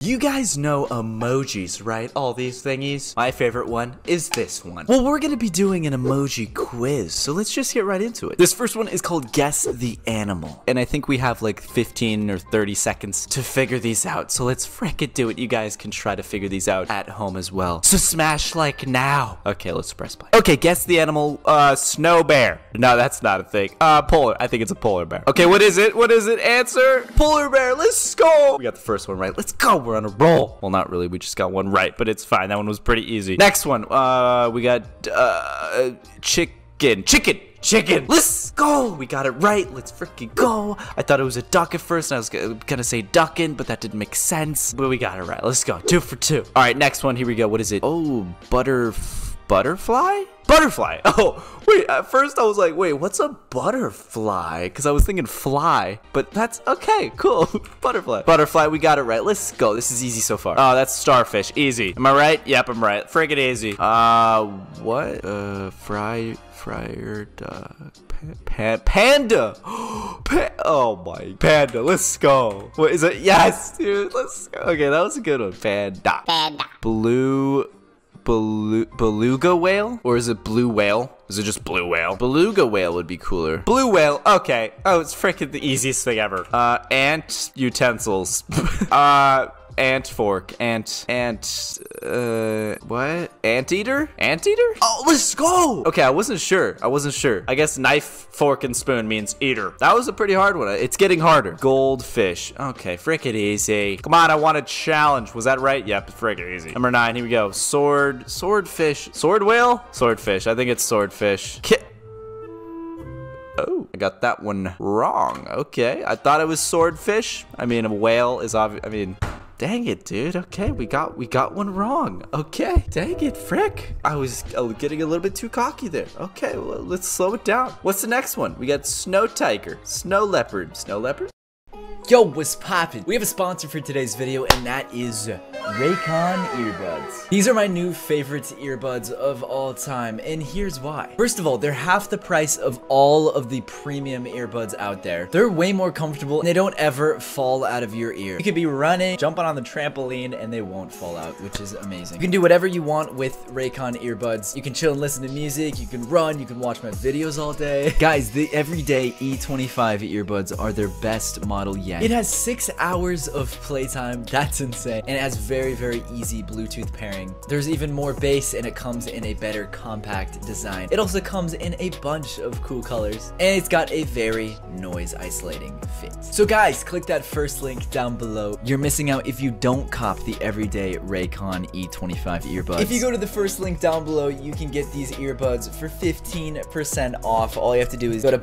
You guys know emojis, right? All these thingies. My favorite one is this one. Well, we're gonna be doing an emoji quiz, so let's just get right into it. This first one is called Guess the Animal, and I think we have like 15 or 30 seconds to figure these out, so let's frickin' do it. You guys can try to figure these out at home as well. So smash like now. Okay, let's press play. Okay, guess the animal. Snow bear. No, that's not a thing. Polar. I think it's a polar bear. Okay, what is it? What is it? Answer. Polar bear. Let's go. We got the first one right. Let's go. We're on a roll. Well, not really. We just got one right, but it's fine. That one was pretty easy. Next one. We got chicken. Let's go. We got it right. Let's freaking go. I thought it was a duck at first, and I was gonna say duckin', but that didn't make sense. But we got it right. Let's go. 2 for 2. All right, next one. Here we go. What is it? Oh, butterfly? Butterfly. Oh, wait. At first, I was like, wait, what's a butterfly? Because I was thinking fly, but that's okay. Cool. Butterfly. We got it right. Let's go. This is easy so far. Oh, that's starfish. Easy. Am I right? Yep, I'm right. Friggin' easy. What? Fryer duck. Panda. Oh my. Panda. Let's go. What is it? Yes, dude. Let's go. Okay, that was a good one. Panda. Beluga whale? Or is it blue whale? Is it just blue whale? Beluga whale would be cooler. Blue whale. Okay. Oh, it's freaking the easiest thing ever. Ant utensils. Ant fork. What? Anteater? Anteater? Oh, let's go! Okay, I wasn't sure. I guess knife, fork, and spoon means eater. That was a pretty hard one. It's getting harder. Goldfish. Okay, frickin' easy. Come on, I want a challenge. Was that right? Yep, frickin' easy. Number 9, here we go. Swordfish. Sword whale? Swordfish. I think it's swordfish. Oh, I got that one wrong. Okay, I thought it was swordfish. I mean, a whale is obvious. Dang it, dude. Okay, we got one wrong. Okay, dang it, frick. I was getting a little bit too cocky there. Okay, well, let's slow it down. What's the next one? We got snow tiger, snow leopard. Yo, what's poppin'? We have a sponsor for today's video, and that is 𝐍𝐞𝐰 earbuds. These are my new favorite earbuds of all time, and here's why. First of all, they're half the price of all of the premium earbuds out there. They're way more comfortable, and they don't ever fall out of your ear. You could be running, jumping on the trampoline, and they won't fall out, which is amazing. You can do whatever you want with 𝐍𝐞𝐰 earbuds. You can chill and listen to music, you can run, you can watch my videos all day. Guys, the everyday E25 earbuds are their best model yet. It has 6 hours of playtime. That's insane. And it has very, very easy Bluetooth pairing. There's even more bass, and it comes in a better compact design. It also comes in a bunch of cool colors, and it's got a very noise isolating fit. So guys, click that first link down below. You're missing out if you don't cop the everyday 𝐍𝐞𝐰 E25 earbuds. If you go to the first link down below, you can get these earbuds for 15% off. All you have to do is go to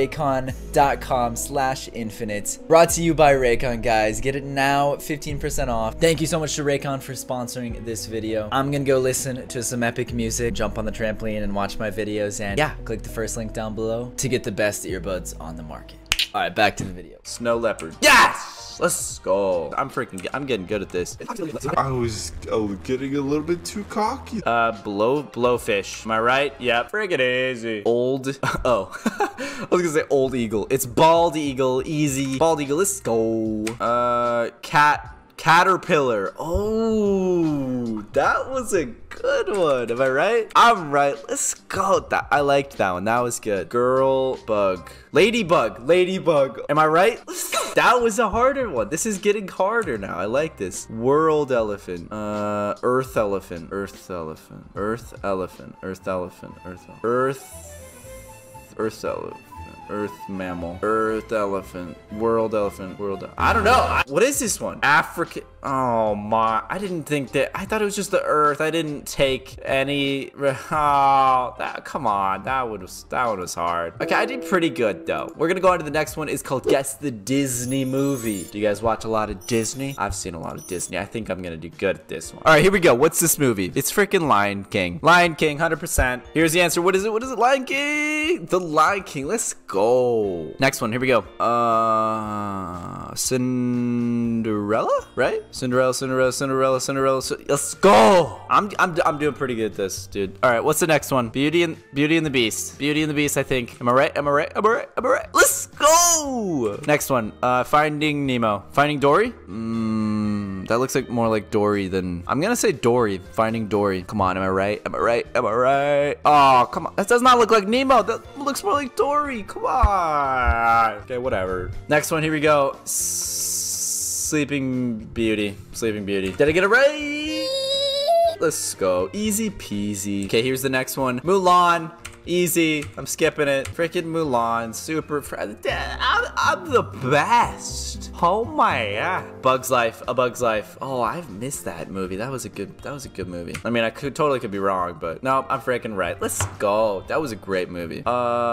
buyraycon.com/infinite. Brought to you by 𝐍𝐞𝐰, guys. Get it now, 15% off. Thank you so much to 𝐍𝐞𝐰 for sponsoring this video. I'm gonna go listen to some epic music, jump on the trampoline, and watch my videos. And yeah, click the first link down below to get the best earbuds on the market. All right, back to the video. Snow leopard. Yes! Let's go. I'm getting good at this. I was getting a little bit too cocky. Blowfish. Am I right? Yep. Friggin' easy. Old. Oh. I was gonna say old eagle. It's bald eagle. Easy. Bald eagle. Let's go. Caterpillar. Oh, that was a good one. Am I right? I'm right. Let's go. I liked that one. That was good. Girl bug. Ladybug. Am I right? That was a harder one. This is getting harder now. I like this. World elephant. Earth elephant. Earth mammal. Earth elephant. World elephant. I don't know. What is this one? African. Oh my. I didn't think that. I thought it was just the earth. I didn't take any. Oh, come on. That one was hard. Okay, I did pretty good though. We're gonna go on to the next one. It's called Guess the Disney Movie. Do you guys watch a lot of Disney? I've seen a lot of Disney. I think I'm gonna do good at this one. All right, here we go. What's this movie? It's freaking Lion King. Lion King, 100%. Here's the answer. What is it? Lion King. The Lion King. Let's go. Next one, here we go. Cinderella, right? Cinderella. Let's go. I'm doing pretty good at this, dude. All right, what's the next one? Beauty and the Beast. Beauty and the Beast, I think. Am I right? Let's go. Next one, Finding Nemo. Finding Dory. That looks like more like Dory than... I'm gonna say Dory. Finding Dory. Come on, am I right? Am I right? Am I right? Oh, come on. That does not look like Nemo. That looks more like Dory. Come on. Okay, whatever. Next one, here we go. Sleeping Beauty. Sleeping Beauty. Did I get it right? Let's go. Easy peasy. Okay, here's the next one. Mulan. Easy. I'm skipping it. Freaking Mulan. Super. I'm the best. Oh my god. Bug's Life. A Bug's Life. Oh, I've missed that movie. That was a good movie. I mean, I totally could be wrong, but no, I'm freaking right. Let's go. That was a great movie.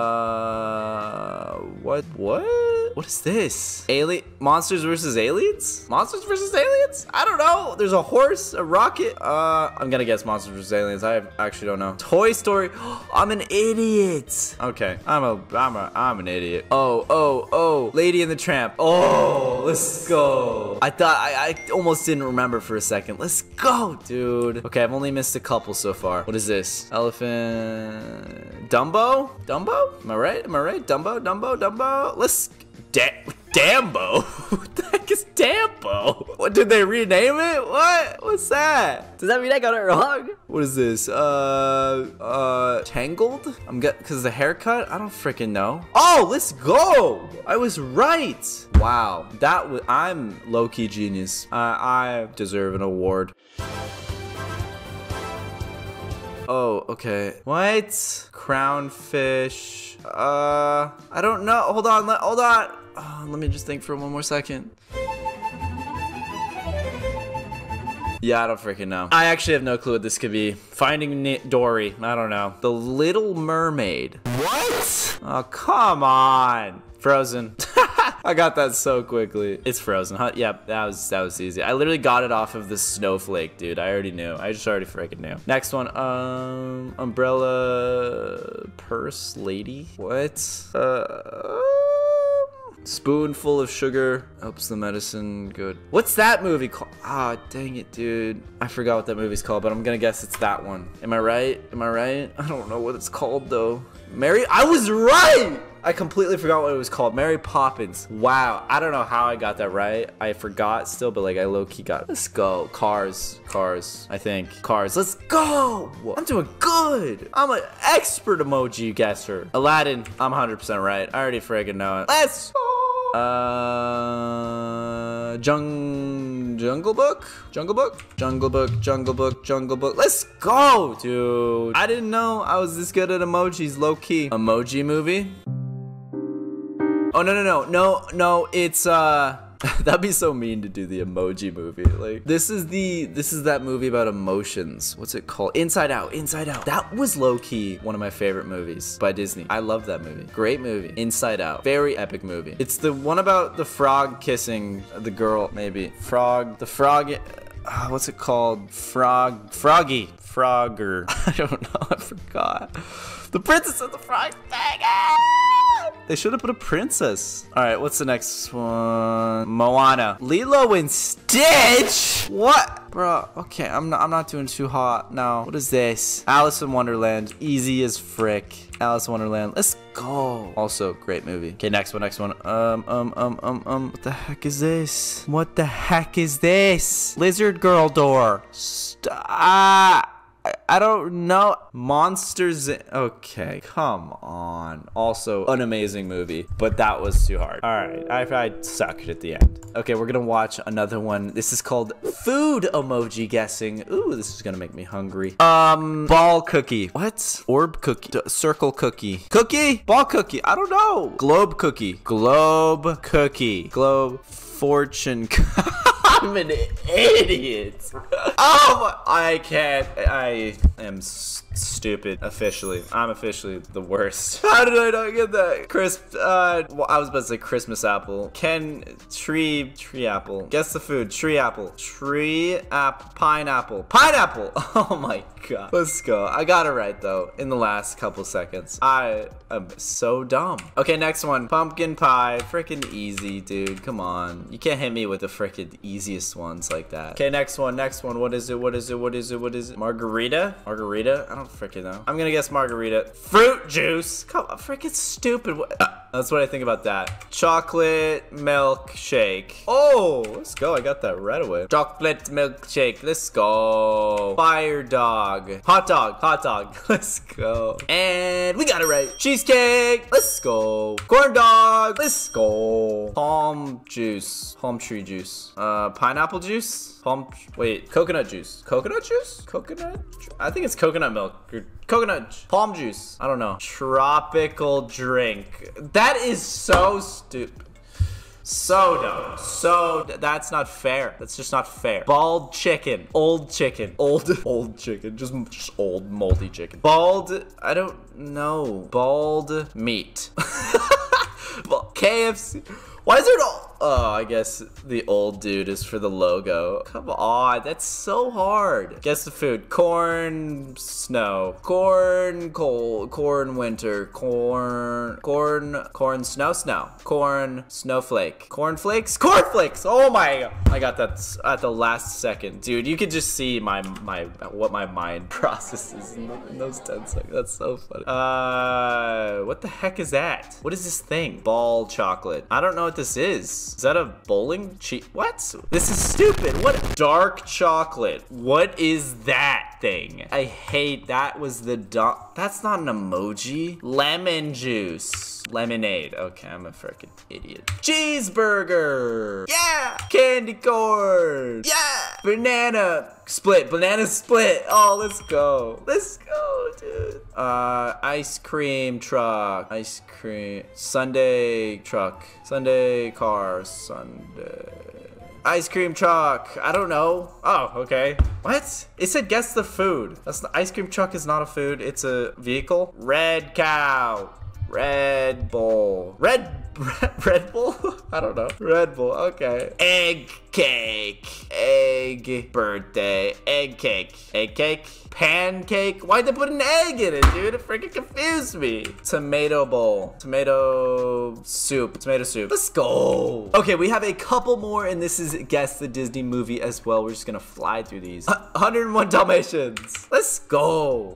What? What is this? Monsters versus Aliens? Monsters versus Aliens? I don't know. There's a horse, a rocket. I'm gonna guess Monsters versus Aliens. I actually don't know. Toy Story. I'm an idiot. Okay, I'm an idiot. Oh, Lady and the Tramp. Oh, let's go. I thought I almost didn't remember for a second. Let's go, dude. Okay, I've only missed a couple so far. What is this? Dumbo? Dumbo? Am I right? Dumbo? Let's... Dambo? What the heck is Dambo? What, did they rename it? What? What's that? Does that mean I got it wrong? What is this? Tangled? Cause the haircut? I don't freaking know. Oh, let's go! I was right. Wow, I'm low-key genius. I deserve an award. Oh, okay. What? Crownfish. I don't know. Hold on. Let me just think for one more second. Yeah, I don't freaking know. I actually have no clue what this could be. Finding Dory. I don't know. The Little Mermaid. What? Oh, come on. Frozen. I got that so quickly. It's Frozen, huh? Yep, that was easy. I literally got it off of the snowflake, dude. I already knew. I just already freaking knew. Next one, umbrella purse lady. What? Spoonful of sugar helps the medicine good. What's that movie called? Ah, dang it, dude. I forgot what that movie's called, but I'm gonna guess it's that one. Am I right? I don't know what it's called though. I was right! I completely forgot what it was called. Mary Poppins. Wow. I don't know how I got that right. I forgot still, but like I low-key got it. Let's go. Cars. I think. Cars. Let's go! I'm doing good. I'm an expert emoji guesser. Aladdin. I'm 100% right. I already friggin' know it. Let's go! Jungle Book. Let's go, dude. I didn't know I was this good at emojis, low key. Emoji movie. Oh, no, it's that'd be so mean to do the emoji movie. Like this is that movie about emotions. What's it called? Inside Out. That was low-key one of my favorite movies by Disney. I love that movie. Great movie. Inside Out. Very epic movie. It's the one about the frog kissing the girl, maybe. The frog, what's it called? Froggy. Frogger. I don't know. I forgot. The Princess and the Frog. Dang it! They should have put a princess. All right, what's the next one? Moana. Lilo and Stitch? What? Bro, okay, I'm not doing too hot now. What is this? Alice in Wonderland. Easy as frick. Alice in Wonderland. Let's go. Also, great movie. Okay, next one. What the heck is this? Lizard Girl door. Stop. I don't know. Monsters. Okay, come on. Also, an amazing movie, but that was too hard. All right, I sucked at the end. Okay, we're gonna watch another one. This is called food emoji guessing. Ooh, this is gonna make me hungry. Ball cookie. What? Orb cookie. Circle cookie. Cookie? Ball cookie. I don't know. Globe cookie. Globe fortune. I'm an idiot. Oh, I can't. I am stupid. Officially. I'm officially the worst. How did I not get that? Well, I was about to say Christmas apple. Tree apple. Guess the food. Tree apple. Pineapple. Oh my god. Let's go. I got it right though in the last couple seconds. I am so dumb. Okay, next one. Pumpkin pie. Freaking easy, dude. Come on. You can't hit me with the freaking easiest ones like that. Okay, next one. What is it? Margarita? I don't freaking know. I'm gonna guess margarita. Fruit juice. Come on, freaking stupid. That's what I think about that. Chocolate milkshake. Oh, let's go. I got that right away. Chocolate milkshake. Let's go. Fire dog. Hot dog. Hot dog. Let's go. And we got it right. Cheesecake. Let's go. Corn dog. Let's go. Palm juice. Palm tree juice. Pineapple juice. Wait, coconut juice. Coconut juice? Coconut? I think it's coconut milk. Coconut. Palm juice. I don't know. Tropical drink. That is so stupid. So dumb. So that's not fair. That's just not fair. Bald chicken. Old chicken. Old chicken. Just old moldy chicken. Bald. I don't know. Bald meat. KFC. Why is there no? Oh, I guess the old dude is for the logo. Come on, that's so hard. Guess the food. Corn, snow. Corn, cold. Corn, winter. Corn, snow, snow. Corn, snowflake. Cornflakes? Cornflakes! Oh my God. I got that at the last second. Dude, you could just see what my mind processes in those 10 seconds. That's so funny. What the heck is that? What is this thing? Ball chocolate. I don't know what this is. Is that a bowling cheat? What? This is stupid. What? Dark chocolate. What is that thing? I hate that was the that's not an emoji. Lemon juice. Lemonade. Okay, I'm a freaking idiot. Cheeseburger. Yeah. Candy corn. Yeah. Banana split. Banana split. Oh, let's go. Let's go, dude. Ice cream truck. Ice cream. Sunday truck. Sunday car. Sunday. Ice cream truck. I don't know. Oh, okay. What? It said guess the food. That's the ice cream truck is not a food. It's a vehicle. Red cow. Red Bull. Red Bull? I don't know. Red Bull. Okay. Egg cake. Egg birthday. Egg cake. Egg cake. Pancake. Why'd they put an egg in it, dude? It freaking confused me. Tomato bowl. Tomato soup. Tomato soup. Let's go. Okay, we have a couple more, and this is Guess the Disney Movie as well. We're just gonna fly through these. 101 Dalmatians. Let's go.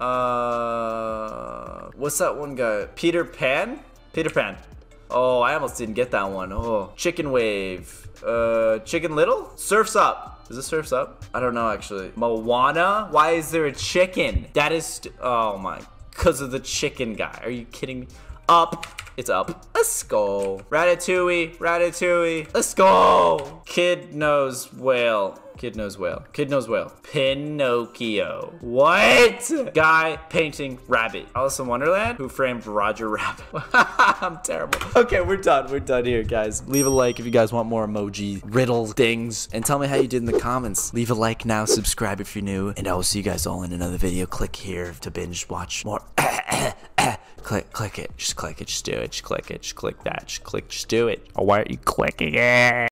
What's that one guy? Peter Pan? Peter Pan. Oh, I almost didn't get that one. Oh, Chicken Wave. Chicken Little? Surf's Up. Is this Surf's Up? I don't know, actually. Moana? Why is there a chicken? That is, oh my, because of the chicken guy. Are you kidding me? Up. It's up. Let's go. Ratatouille. Ratatouille. Let's go. Kid knows whale. Kid knows whale. Kid knows whale. Pinocchio. What? Guy painting rabbit. Alice in Wonderland? Who framed Roger Rabbit? I'm terrible. Okay, we're done. We're done here, guys. Leave a like if you guys want more emoji riddle things. And tell me how you did in the comments. Leave a like now. Subscribe if you're new. And I will see you guys all in another video. Click here to binge watch more. Click it. Just click it. Just do it. Just click it. Just click that. Just click. Just do it. Oh, why aren't you clicking it?